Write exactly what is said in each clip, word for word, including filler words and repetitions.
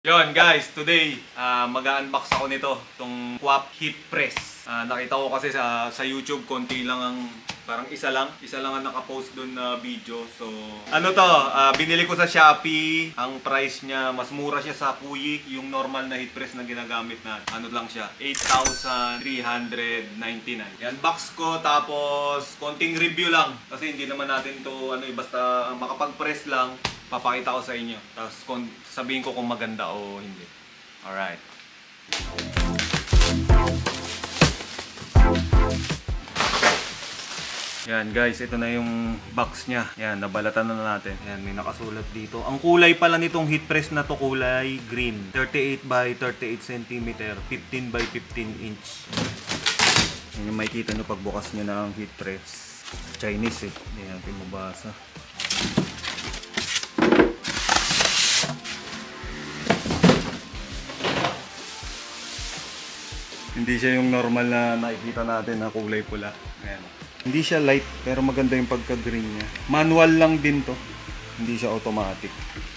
Yon guys, today uh, mag-unbox ako nito, itong Quaff Heat Press. Uh, nakita ko kasi sa sa YouTube, konti lang ang, parang isa lang, isa lang ang nakapost doon na video. So, ano to, uh, binili ko sa Shopee. Ang price niya, mas mura siya sa Kuyi, yung normal na heat press na ginagamit natin. Ano lang siya, eight thousand three hundred ninety-nine. I-unbox ko, tapos konting review lang. Kasi hindi naman natin to, ano, basta makapag-press lang. Papakita ko sa inyo. Tapos kung sabihin ko kung maganda o hindi. Alright. Yan guys, ito na yung box niya. Yan, nabalatan na natin. Yan, may nakasulat dito. Ang kulay pala nitong heat press na to, kulay green. thirty-eight by thirty-eight centimeter, fifteen by fifteen inch. Yan yung makikita nyo pagbukas nyo na ang heat press. Chinese eh. Hindi natin mabasa. Hindi siya yung normal na nakikita natin na kulay pula. Ayan. Hindi siya light pero maganda yung pagka-green niya. Manual lang din to. Hindi siya automatic.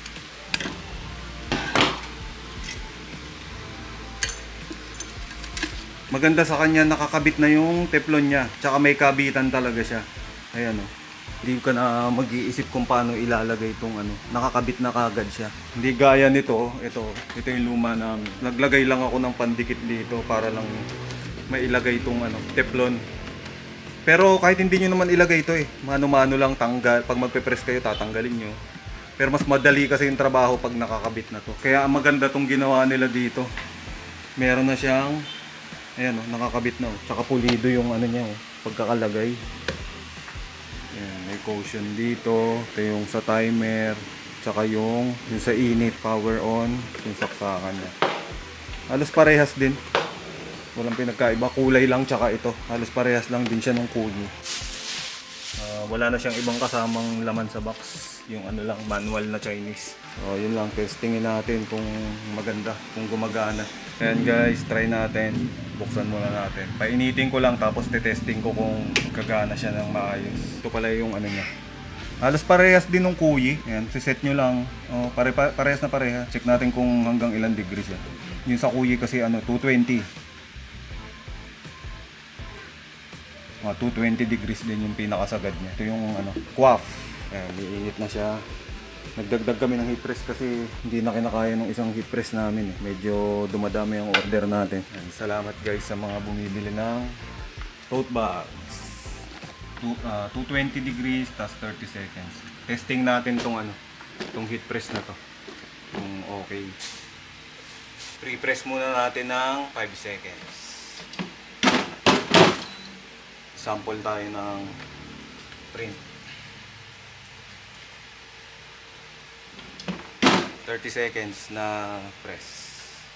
Maganda sa kanya, nakakabit na yung teflon niya. Tsaka may kabitan talaga siya. Ayan o. Hindi ka na mag-iisip kung paano ilalagay itong ano. Nakakabit na kagad siya. Hindi gaya nito. Ito, ito yung luma namin. Naglagay lang ako ng pandikit dito para lang mailagay itong ano, teflon. Pero kahit hindi nyo naman ilagay ito eh. Mano-mano lang tanggal. Pag magpe-press kayo, tatanggalin nyo. Pero mas madali kasi yung trabaho pag nakakabit na to. Kaya maganda itong ginawa nila dito. Meron na siyang, ayan o, nakakabit na o. Tsaka pulido yung ano niya o, pagkakalagay. Ayan, may caution dito. Ito yung sa timer. Tsaka yung, yung sa init, power on. Yung saksakan niya. Halos parehas din. Walang pinagkaiba. Kulay lang tsaka ito. Halos parehas lang din siya ng Kuyi. Uh, wala na siyang ibang kasamang laman sa box. Yung ano lang, manual na Chinese. So, yun lang. Testingin natin kung maganda, kung gumagana. Ayan guys, try natin. Buksan muna natin. Painitin ko lang tapos tetesting ko kung gagana siya ng maayos. Ito pala yung ano niya. Halos parehas din ng Kuyi. Ayan, siset nyo lang. Oh, pare, pare, parehas na parehas. Check natin kung hanggang ilang degrees siya. Yung sa Kuyi kasi ano, two twenty. Mga two twenty degrees din yung pinakasagad niya. Ito yung ano, Quaff. Ayan, iinit na siya. Nagdagdag kami ng heat press kasi hindi na kinakaya ng isang heat press namin eh. Medyo dumadami ang order natin. Ayan, salamat guys sa mga bumibili ng tote bags. two twenty degrees tas thirty seconds. Testing natin tong ano, tong heat press na to. Kung okay. Pre-press muna natin ng five seconds. Sample tayo ng print. thirty seconds na press.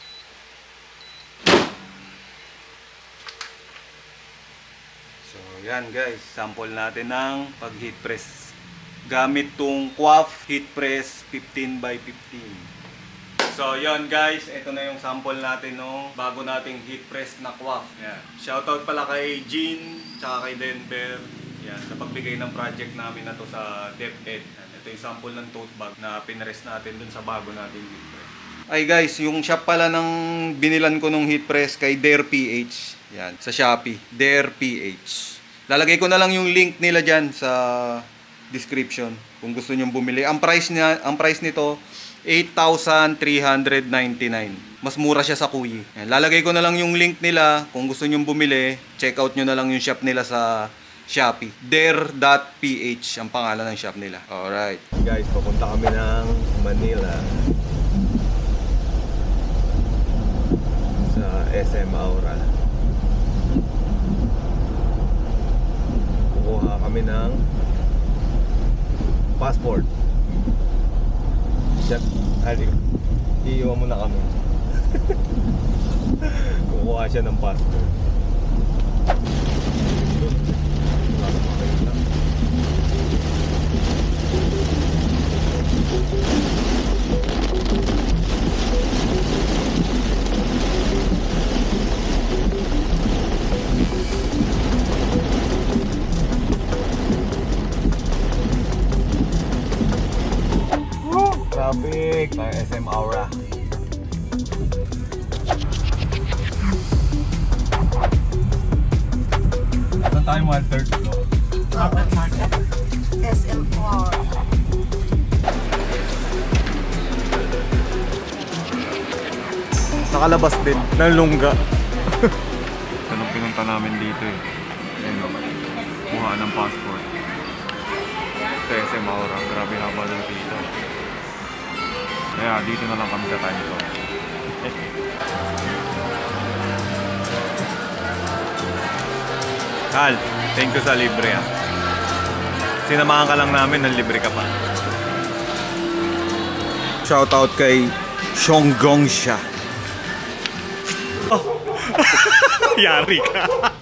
So yan guys, sample natin ng pag heat press gamit tong Quaff heat press fifteen by fifteen. So yan guys, ito na yung sample natin nung bago nating heat press na Quaff. Yan. Shoutout pala kay Jean tsaka kay Denver. Yan, sa pagbigay ng project namin na to sa DepEd. Ito yung sample ng tote bag na pinrest natin dun sa bago nating heat press. Ay guys, yung shop pala ng binilan ko nung heat press kay Dare P H. Yan, sa Shopee, Dare P H. Lalagay ko na lang yung link nila dyan sa description kung gusto niyo bumili. Ang price niya, ang price nito eight thousand three hundred ninety-nine. Mas mura siya sa Kuyi. Yan, lalagay ko na lang yung link nila kung gusto niyo bumili. Check out niyo na lang yung shop nila sa Shopee. dare dot p h ang pangalan ng shop nila. Alright. Guys, papunta kami ng Manila. Sa S M Aura. Kukuha kami ng passport. Chef, ali. Iiwan mo na kami. Kukuha siya ng passport. Traffic tayo S M Aura. one third floor. Market Market. S M four. Nakalabas din ng lungga. Anong pinunta namin dito eh. Ayun, kuha ng passport. Sa S M Aura. Grabe haba ng dito. Kaya dito na lang kami sa time to. Hal, thank you sa libre ah. Sinamahan ka lang namin, ng libre ka pa. Shoutout kay Shonggong siya. Oh. Yari ka.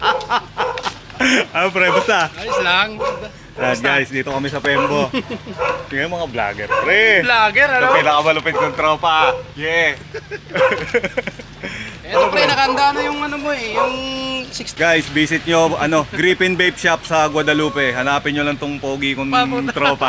Ano pre, basta? Ayos lang. Right, guys, dito kami sa Pembo. Tingnan mga vlogger, pre. Vlogger, ano? Ito pinakamalupit kong tropa. Yeah. Ito pre, nakanda na yung ano mo eh, yung sixty. Guys, visit nyo ano, Griffin Vape Shop sa Guadalupe. Hanapin nyo lang tong pogi kong tropa.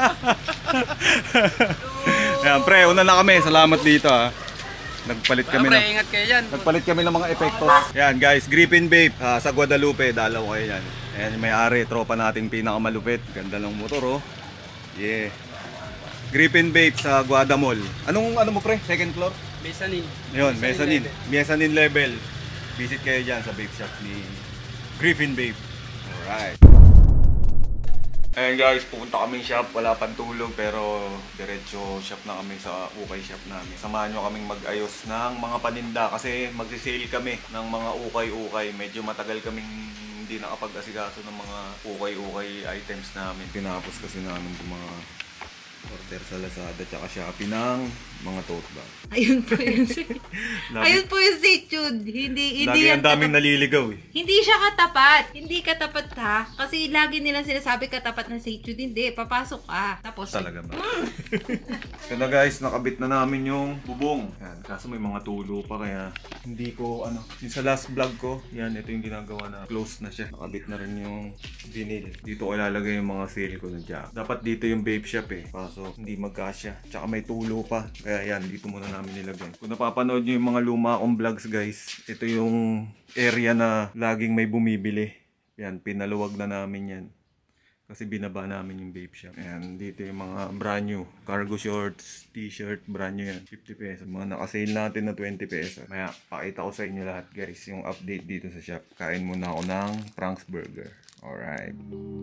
Yan, pre, una na kami. Salamat dito ah. Nagpalit kami pre, ng ingat kayo dyan. Nagpalit kami ng mga epektos. Yan guys, Griffin Vape uh, sa Guadalupe, dalaw kayo yan. Ayan yung may-ari, tropa nating pinakamalupit. Ganda ng motor oh. Yeah. Griffin Vape sa Guada Mall. Anong ano mo pre? Second floor? Mezzanine. Yun, mezzanine. Mezzanine level. Visit kayo dyan sa vape shop ni Griffin Vape. Alright. Ayan guys, pupunta kaming shop. Wala pang tulog pero diretso shop na kami sa ukay shop namin. Samahan nyo kaming mag-ayos ng mga paninda kasi magsisale kami ng mga ukay-ukay. Medyo matagal kaming hindi nakapag-asikaso ng mga ukay-ukay items namin. Tinapos kasi namin yung mga order sa Lazada tsaka Shopee ng mga tote bag. Ayun po yun si... Ayun po yung si Jude. Hindi, hindi lagi yan ang daming katap- naliligaw eh. Hindi siya katapat. Hindi katapat ha. Kasi lagi nilang sinasabi katapat ng si Jude. Hindi, papasok ka. Tapos... Talaga ba? So na guys, nakabit na namin yung bubong. Yan, kaso may mga tulo pa kaya hindi ko ano. Yung sa last vlog ko, yan, ito yung ginagawa na close na siya. Nakabit na rin yung vinyl. Dito ko ilalagay yung mga seal ko na jack. Dapat dito yung vape shop eh. Kaso hindi magkasya. Tsaka may tulo pa. Kaya yan, dito muna namin nilagay. Kung napapanood nyo yung mga luma akong vlogs guys, ito yung area na laging may bumibili. Yan, pinaluwag na namin yan. Kasi binaba namin yung vape shop. Ayan, dito yung mga brand new. Cargo shorts, t-shirt, brand new yan. fifty pesos. Mga nakasale natin na twenty pesos. Maya, pakita ko sa inyo lahat guys yung update dito sa shop. Kain muna ako ng Frank's Burger. Alright.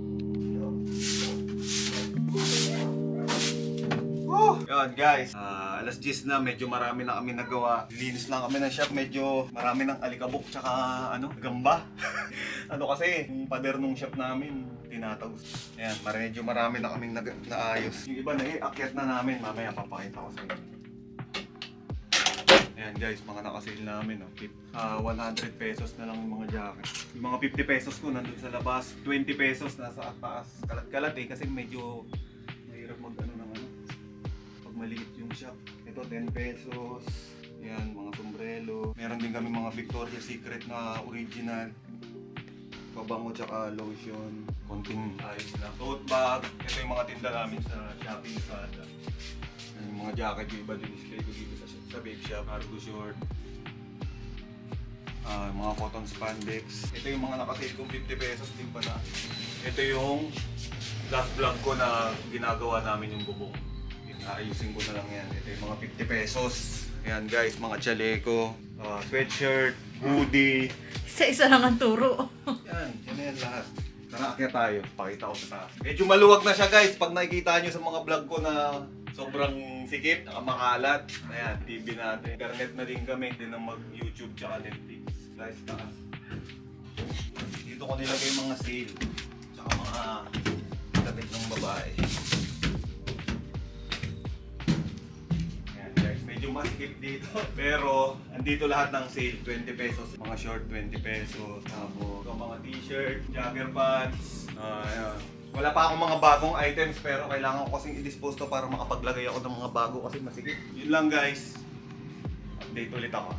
Yan guys, uh, alas diyes na, medyo marami na kami nagawa. Linis lang kami ng shop, medyo marami ng alikabok tsaka ano, gamba. Ano kasi, yung pader nung shop namin, tinatagos. Ayan, medyo marami na kaming na naayos. Yung iba na eh, akyat na namin, mamaya papakita ko sa inyo. Ayan guys, mga nakasale namin. Oh. Uh, one hundred pesos na lang yung mga jacket. Yung mga fifty pesos ko nandun sa labas, twenty pesos nasa taas. Kalat-kalat eh, kasi medyo mahirap mag ano ng ano. Maliit yung shop. Ito ten pesos. Yan, mga sombrero. Meron din kami mga Victoria's Secret na original. Pabango tsaka lotion. Konting ayos lang. Tote bag. Ito yung mga tinda namin sa Shopee sa Lazada. Yung mga jacket yung iba din display ko dito sa, sa vape shop. Cargo short. Uh, mga cotton spandex. Ito yung mga nakasale kong fifty pesos din pala. Ito yung last vlog ko na ginagawa namin yung bubong. Ayusin ko na lang yan. Ito yung mga fifty pesos. Ayan guys, mga chaleco, uh, sweatshirt, hoodie. Isa-isa lang ang turo. Yan, yan na yan lahat. Tara, akyat tayo. Pakita ko sa taas. Medyo maluwag na siya guys. Pag nakikita nyo sa mga vlog ko na sobrang sikip, makalat. Ayan, T V natin. Internet na din kami. Din ang mag-YouTube tsaka Netflix. Guys, taas. Dito ko nilagay yung mga sale. Tsaka mga damit ng babae. Medyo masikip dito. Pero, andito lahat ng sale. twenty pesos. Mga short, twenty pesos. Tapos, mga t-shirt, jogger pants. Uh, ayan. Wala pa akong mga bagong items pero kailangan ko kasing i-dispose to para makapaglagay ako ng mga bago kasi masikip. Yun lang guys. Update ulit ako.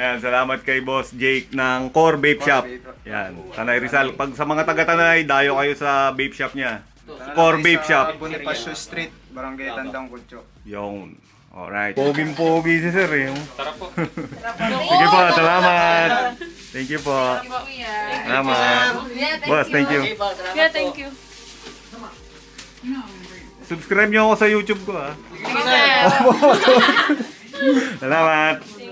Ayan, salamat kay Boss Jake ng Core Vape Shop. Yan, Tanay Rizal. Pag sa mga taga-Tanay, dayo kayo sa vape shop niya. Core Vape Shop. Bonifacio Street, Barangay Tandang Kutyo. Yung. Alright. Poging-pogi si sir eh. Tara po. Sige po, salamat. Thank you po. Salamat. Boss, thank you. Yeah, thank you. Subscribe niyo ako sa YouTube ko ah. Salamat.